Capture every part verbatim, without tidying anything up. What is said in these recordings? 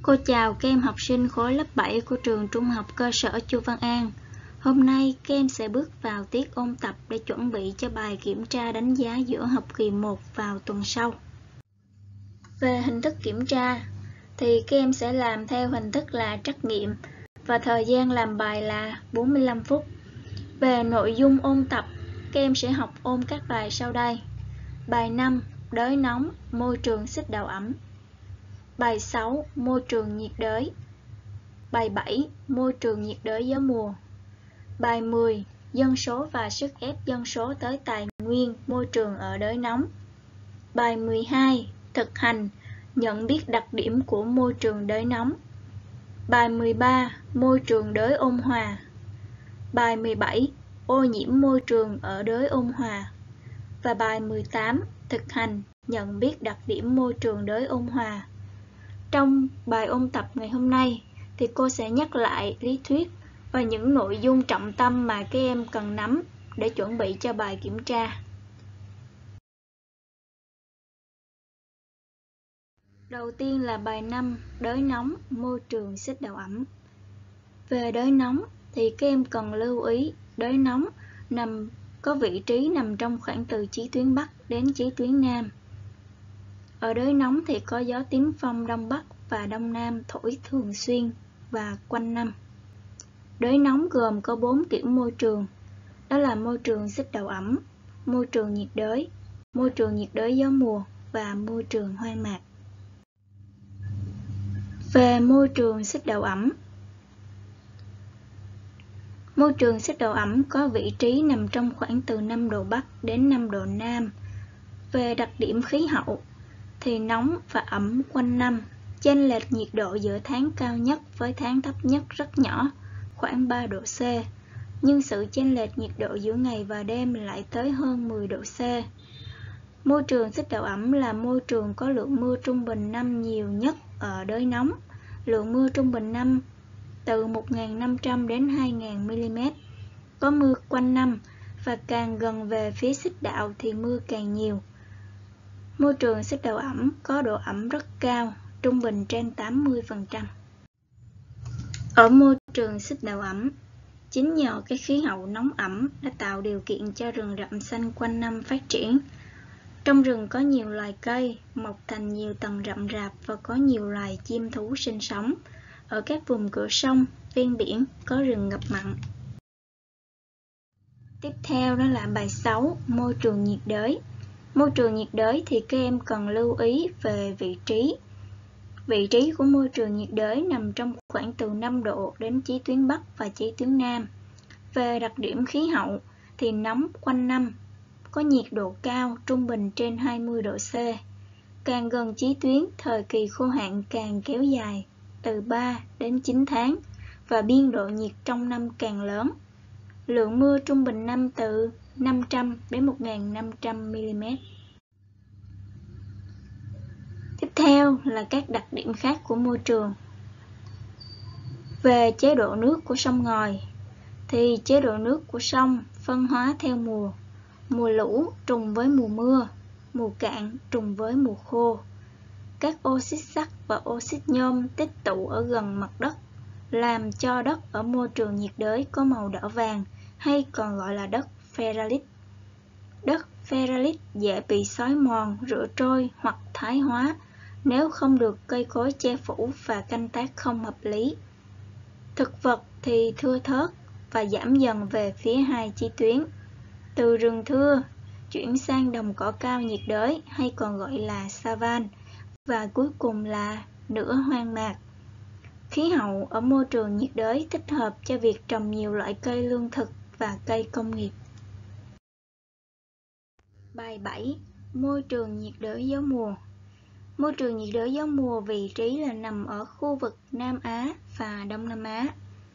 Cô chào các em học sinh khối lớp bảy của trường Trung học cơ sở Chu Văn An. Hôm nay các em sẽ bước vào tiết ôn tập để chuẩn bị cho bài kiểm tra đánh giá giữa học kỳ một vào tuần sau. Về hình thức kiểm tra thì các em sẽ làm theo hình thức là trắc nghiệm và thời gian làm bài là bốn mươi lăm phút. Về nội dung ôn tập, các em sẽ học ôn các bài sau đây. Bài năm, đới nóng, môi trường xích đạo ẩm. Bài sáu, môi trường nhiệt đới. Bài bảy, môi trường nhiệt đới gió mùa. Bài mười, dân số và sức ép dân số tới tài nguyên môi trường ở đới nóng. Bài mười hai, thực hành, nhận biết đặc điểm của môi trường đới nóng. Bài mười ba, môi trường đới ôn hòa. Bài mười bảy, ô nhiễm môi trường ở đới ôn hòa. Và bài mười tám, thực hành, nhận biết đặc điểm môi trường đới ôn hòa. Trong bài ôn tập ngày hôm nay thì cô sẽ nhắc lại lý thuyết và những nội dung trọng tâm mà các em cần nắm để chuẩn bị cho bài kiểm tra. Đầu tiên là bài năm, đới nóng, môi trường xích đạo ẩm. Về đới nóng thì các em cần lưu ý đới nóng nằm có vị trí nằm trong khoảng từ chí tuyến Bắc đến chí tuyến Nam. Ở đới nóng thì có gió tím phong Đông Bắc và Đông Nam thổi thường xuyên và quanh năm. Đới nóng gồm có bốn kiểu môi trường, đó là môi trường xích đạo ẩm, môi trường nhiệt đới, môi trường nhiệt đới gió mùa và môi trường hoang mạc. Về môi trường xích đạo ẩm, môi trường xích đạo ẩm có vị trí nằm trong khoảng từ năm độ Bắc đến năm độ Nam. Về đặc điểm khí hậu thì nóng và ẩm quanh năm, chênh lệch nhiệt độ giữa tháng cao nhất với tháng thấp nhất rất nhỏ, khoảng ba độ C, nhưng sự chênh lệch nhiệt độ giữa ngày và đêm lại tới hơn mười độ C. Môi trường xích đạo ẩm là môi trường có lượng mưa trung bình năm nhiều nhất ở đới nóng. Lượng mưa trung bình năm từ một nghìn năm trăm đến hai nghìn mi-li-mét. Có mưa quanh năm và càng gần về phía xích đạo thì mưa càng nhiều. Môi trường xích đạo ẩm có độ ẩm rất cao, trung bình trên tám mươi phần trăm. Ở môi trường xích đạo ẩm, chính nhờ cái khí hậu nóng ẩm đã tạo điều kiện cho rừng rậm xanh quanh năm phát triển. Trong rừng có nhiều loài cây, mọc thành nhiều tầng rậm rạp và có nhiều loài chim thú sinh sống. Ở các vùng cửa sông, ven biển có rừng ngập mặn. Tiếp theo đó là bài sáu, môi trường nhiệt đới. Môi trường nhiệt đới thì các em cần lưu ý về vị trí. Vị trí của môi trường nhiệt đới nằm trong khoảng từ năm độ đến chí tuyến Bắc và chí tuyến Nam. Về đặc điểm khí hậu thì nóng quanh năm, có nhiệt độ cao trung bình trên hai mươi độ C. Càng gần chí tuyến, thời kỳ khô hạn càng kéo dài từ ba đến chín tháng và biên độ nhiệt trong năm càng lớn. Lượng mưa trung bình năm từ năm trăm đến một nghìn năm trăm mi-li-mét. Tiếp theo là các đặc điểm khác của môi trường. Về chế độ nước của sông ngòi thì chế độ nước của sông phân hóa theo mùa. Mùa lũ trùng với mùa mưa, mùa cạn trùng với mùa khô. Các oxit sắt và oxit nhôm tích tụ ở gần mặt đất, làm cho đất ở môi trường nhiệt đới có màu đỏ vàng hay còn gọi là đất pherrit. Đất pherrit dễ bị xói mòn, rửa trôi hoặc thái hóa nếu không được cây cối che phủ và canh tác không hợp lý. Thực vật thì thưa thớt và giảm dần về phía hai chí tuyến, từ rừng thưa chuyển sang đồng cỏ cao nhiệt đới hay còn gọi là savan, và cuối cùng là nửa hoang mạc. Khí hậu ở môi trường nhiệt đới thích hợp cho việc trồng nhiều loại cây lương thực và cây công nghiệp. Bài bảy, môi trường nhiệt đới gió mùa. Môi trường nhiệt đới gió mùa vị trí là nằm ở khu vực Nam Á và Đông Nam Á.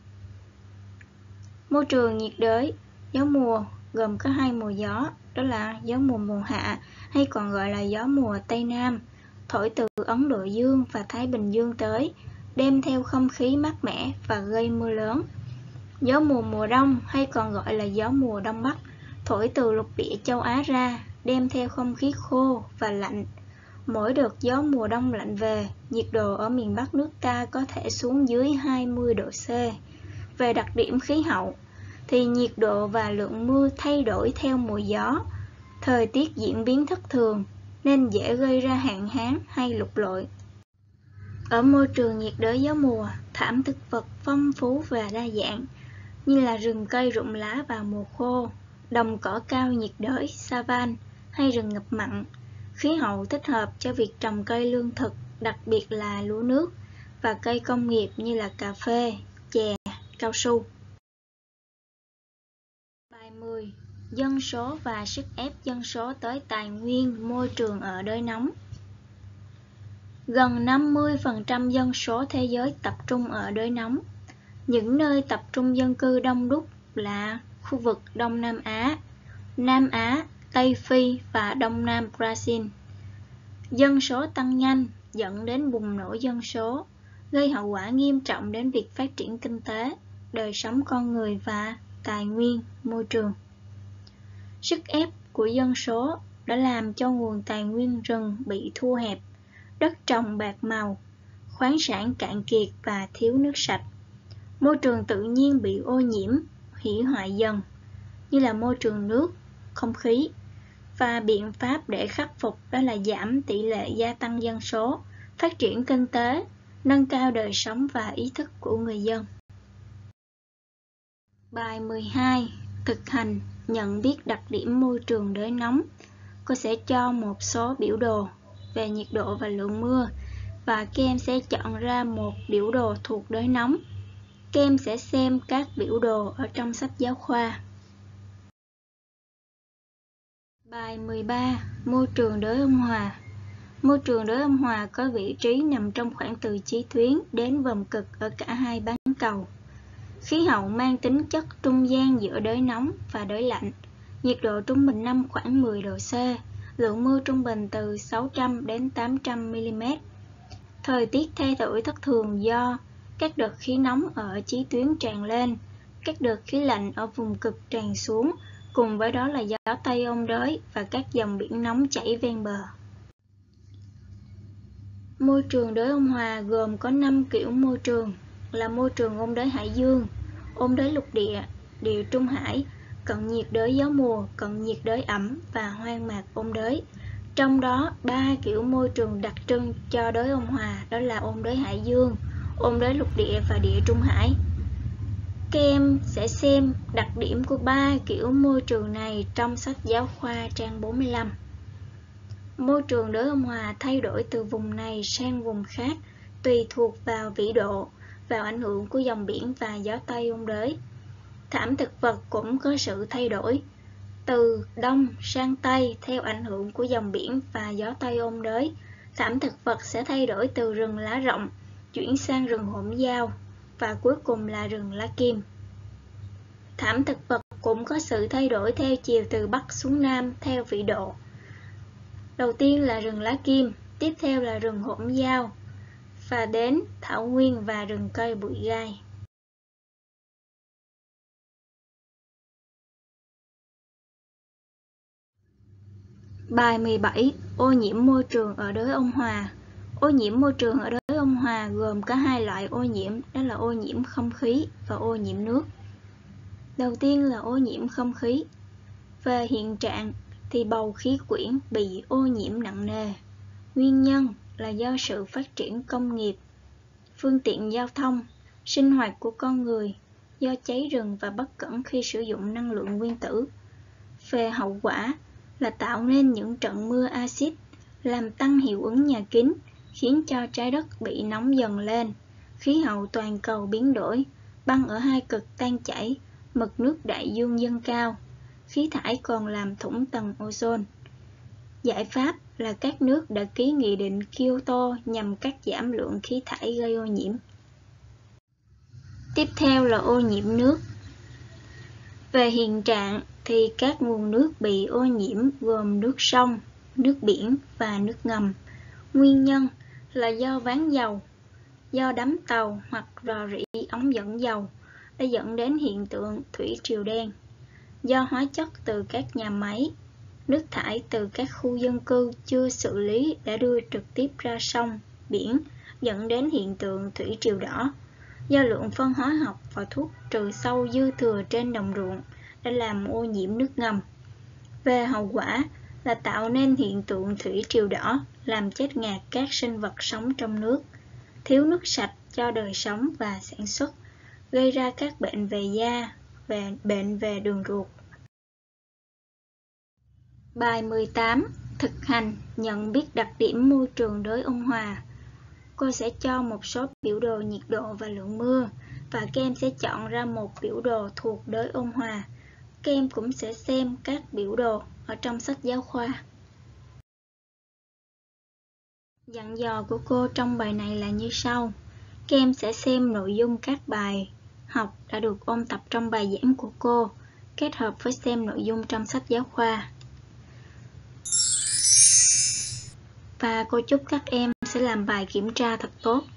Môi trường nhiệt đới gió mùa gồm có hai mùa gió, đó là gió mùa mùa hạ hay còn gọi là gió mùa Tây Nam, thổi từ Ấn Độ Dương và Thái Bình Dương tới, đem theo không khí mát mẻ và gây mưa lớn. Gió mùa mùa đông hay còn gọi là gió mùa Đông Bắc, thổi từ lục địa châu Á ra, đem theo không khí khô và lạnh. Mỗi đợt gió mùa đông lạnh về, nhiệt độ ở miền Bắc nước ta có thể xuống dưới hai mươi độ C. Về đặc điểm khí hậu, thì nhiệt độ và lượng mưa thay đổi theo mùa gió, thời tiết diễn biến thất thường nên dễ gây ra hạn hán hay lụt lội. Ở môi trường nhiệt đới gió mùa, thảm thực vật phong phú và đa dạng, như là rừng cây rụng lá vào mùa khô, đồng cỏ cao nhiệt đới, savan hay rừng ngập mặn. Khí hậu thích hợp cho việc trồng cây lương thực, đặc biệt là lúa nước, và cây công nghiệp như là cà phê, chè, cao su. Bài mười. Dân số và sức ép dân số tới tài nguyên, môi trường ở đới nóng. Gần năm mươi phần trăm dân số thế giới tập trung ở đới nóng. Những nơi tập trung dân cư đông đúc là khu vực Đông Nam Á, Nam Á, Tây Phi và Đông Nam Brazil. Dân số tăng nhanh dẫn đến bùng nổ dân số, gây hậu quả nghiêm trọng đến việc phát triển kinh tế, đời sống con người và tài nguyên, môi trường. Sức ép của dân số đã làm cho nguồn tài nguyên rừng bị thu hẹp, đất trồng bạc màu, khoáng sản cạn kiệt và thiếu nước sạch. Môi trường tự nhiên bị ô nhiễm, hủy hoại dần, như là môi trường nước, không khí. Và biện pháp để khắc phục đó là giảm tỷ lệ gia tăng dân số, phát triển kinh tế, nâng cao đời sống và ý thức của người dân. Bài mười hai. Thực hành nhận biết đặc điểm môi trường đới nóng. Cô sẽ cho một số biểu đồ về nhiệt độ và lượng mưa, và các em sẽ chọn ra một biểu đồ thuộc đới nóng. Các em sẽ xem các biểu đồ ở trong sách giáo khoa. Bài mười ba. Môi trường đới ôn hòa. Môi trường đới ôn hòa có vị trí nằm trong khoảng từ chí tuyến đến vòm cực ở cả hai bán cầu. Khí hậu mang tính chất trung gian giữa đới nóng và đới lạnh. Nhiệt độ trung bình năm khoảng mười độ C, lượng mưa trung bình từ sáu trăm đến tám trăm mi li mét. Thời tiết thay đổi thất thường do các đợt khí nóng ở chí tuyến tràn lên, các đợt khí lạnh ở vùng cực tràn xuống, cùng với đó là gió Tây ôn đới và các dòng biển nóng chảy ven bờ. Môi trường đới ôn hòa gồm có năm kiểu môi trường là môi trường ôn đới hải dương, ôn đới lục địa, địa trung hải, cận nhiệt đới gió mùa, cận nhiệt đới ẩm và hoang mạc ôn đới. Trong đó, ba kiểu môi trường đặc trưng cho đới ôn hòa đó là ôn đới hải dương, ôn đới lục địa và địa trung hải. Các em sẽ xem đặc điểm của ba kiểu môi trường này trong sách giáo khoa trang bốn mươi lăm. Môi trường đới ôn hòa thay đổi từ vùng này sang vùng khác tùy thuộc vào vĩ độ, vào ảnh hưởng của dòng biển và gió Tây ôn đới. Thảm thực vật cũng có sự thay đổi từ đông sang tây theo ảnh hưởng của dòng biển và gió Tây ôn đới. Thảm thực vật sẽ thay đổi từ rừng lá rộng chuyển sang rừng hỗn giao và cuối cùng là rừng lá kim. Thảm thực vật cũng có sự thay đổi theo chiều từ bắc xuống nam theo vĩ độ. Đầu tiên là rừng lá kim, tiếp theo là rừng hỗn giao và đến thảo nguyên và rừng cây bụi gai. Bài mười bảy. Ô nhiễm môi trường ở đới ôn hòa. Ô nhiễm môi trường ở đới ôn hòa gồm có hai loại ô nhiễm, đó là ô nhiễm không khí và ô nhiễm nước. Đầu tiên là ô nhiễm không khí. Về hiện trạng thì bầu khí quyển bị ô nhiễm nặng nề. Nguyên nhân là do sự phát triển công nghiệp, phương tiện giao thông, sinh hoạt của con người, do cháy rừng và bất cẩn khi sử dụng năng lượng nguyên tử. Về hậu quả là tạo nên những trận mưa axit, làm tăng hiệu ứng nhà kính, khiến cho trái đất bị nóng dần lên, khí hậu toàn cầu biến đổi, băng ở hai cực tan chảy, mực nước đại dương dâng cao. Khí thải còn làm thủng tầng ozone. Giải pháp là các nước đã ký nghị định Kyoto nhằm cắt giảm lượng khí thải gây ô nhiễm. Tiếp theo là ô nhiễm nước. Về hiện trạng thì các nguồn nước bị ô nhiễm gồm nước sông, nước biển và nước ngầm. Nguyên nhân là do váng dầu, do đắm tàu hoặc rò rỉ ống dẫn dầu đã dẫn đến hiện tượng thủy triều đen, do hóa chất từ các nhà máy, nước thải từ các khu dân cư chưa xử lý đã đưa trực tiếp ra sông, biển, dẫn đến hiện tượng thủy triều đỏ. Do lượng phân hóa học và thuốc trừ sâu dư thừa trên đồng ruộng đã làm ô nhiễm nước ngầm. Về hậu quả là tạo nên hiện tượng thủy triều đỏ, làm chết ngạt các sinh vật sống trong nước, thiếu nước sạch cho đời sống và sản xuất, gây ra các bệnh về da, về bệnh về đường ruột. Bài mười tám. Thực hành nhận biết đặc điểm môi trường đới ôn hòa. Cô sẽ cho một số biểu đồ nhiệt độ và lượng mưa, và các em sẽ chọn ra một biểu đồ thuộc đới ôn hòa. Các em cũng sẽ xem các biểu đồ ở trong sách giáo khoa. Dặn dò của cô trong bài này là như sau. Các em sẽ xem nội dung các bài học đã được ôn tập trong bài giảng của cô, kết hợp với xem nội dung trong sách giáo khoa. Và cô chúc các em sẽ làm bài kiểm tra thật tốt.